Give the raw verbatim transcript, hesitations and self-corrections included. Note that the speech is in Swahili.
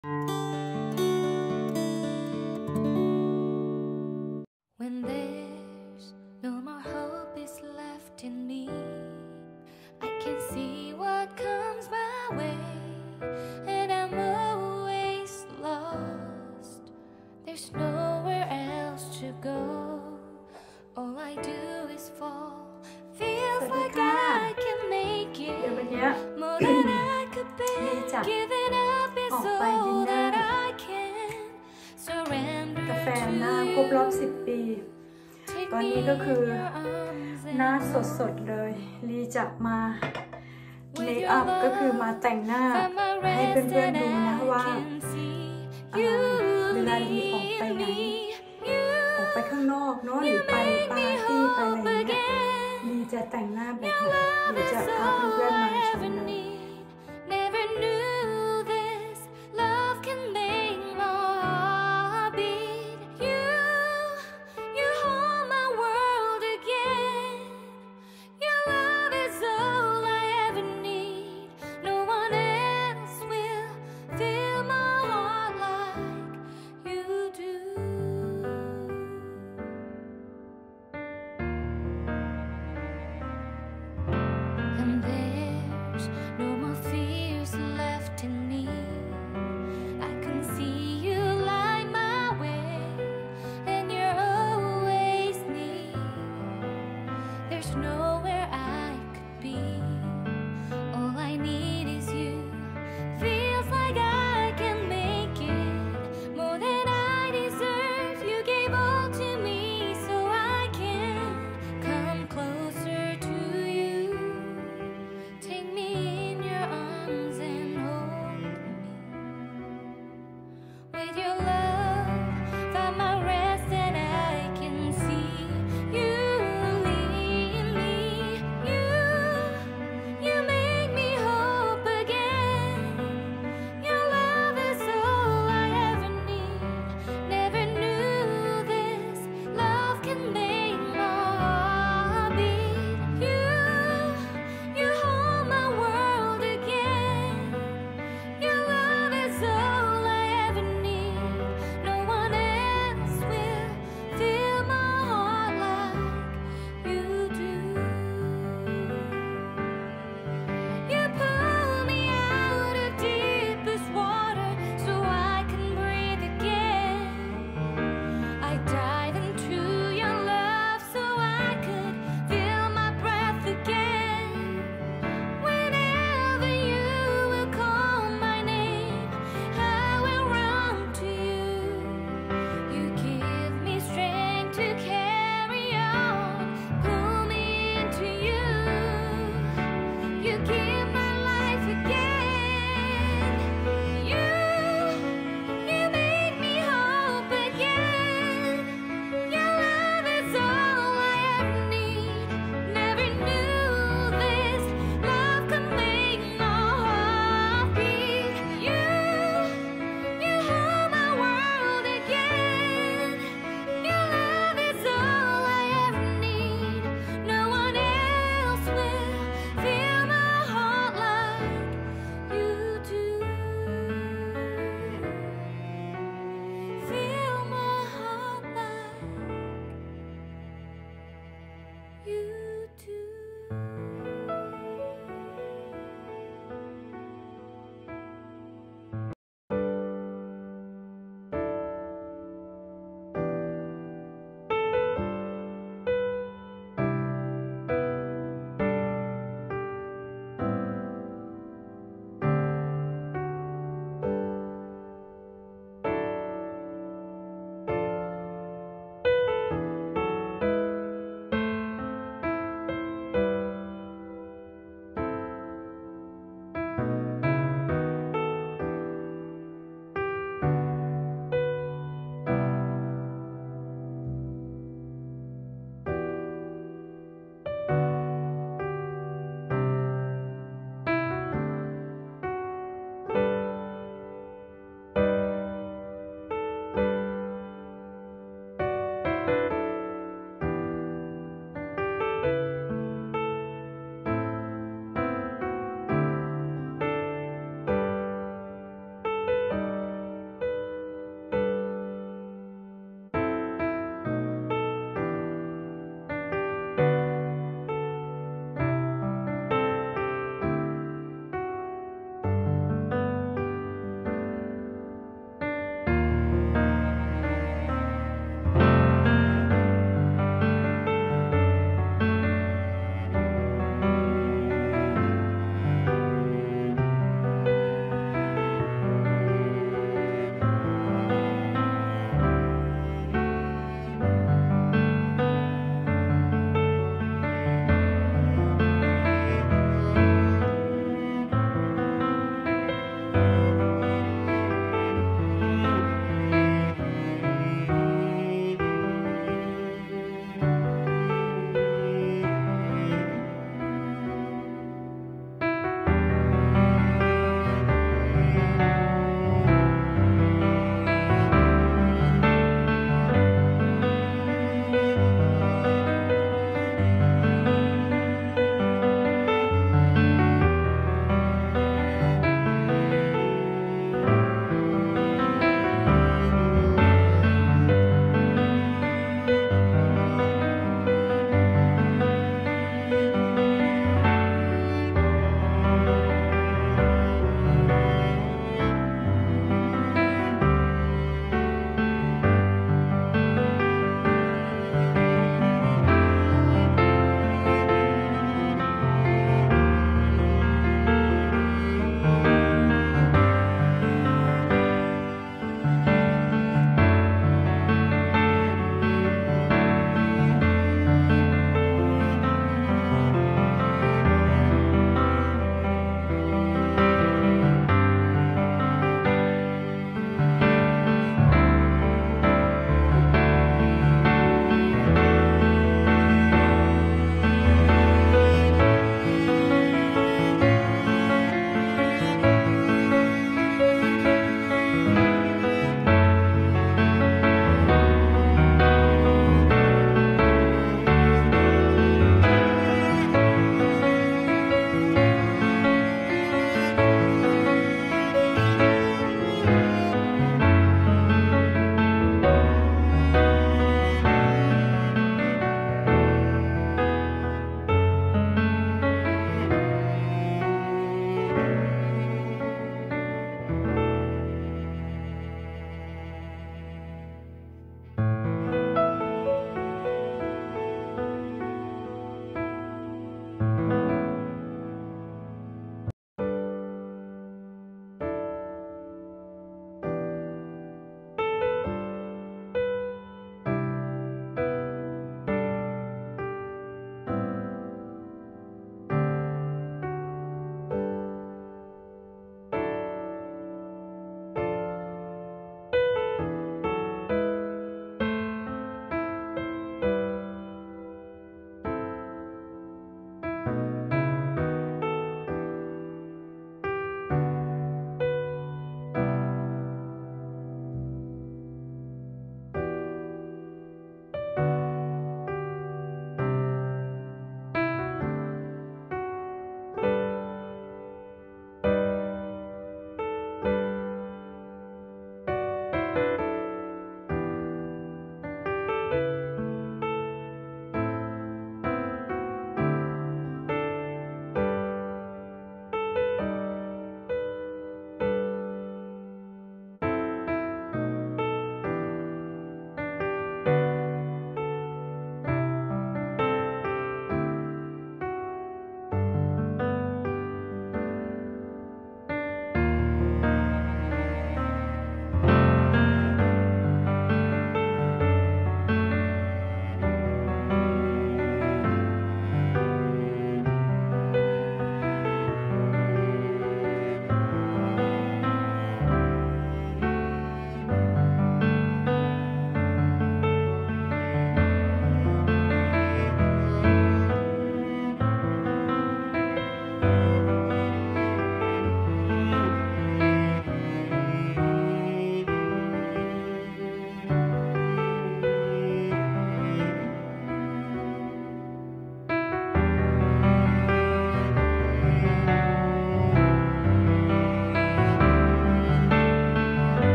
When there's no more hope is left in me, I can see what comes my way, and I'm always lost. There's nowhere else to go. All I do is fall. Feels like I can make it more than I could bear. Giving up is all that I can. Surrender กาแฟหน้าครบรอบสิบปีตอนนี้ก็คือหน้าสดๆเลยลีจะมาเมคอัพก็คือมาแต่งหน้าให้เพื่อนๆดูนะว่า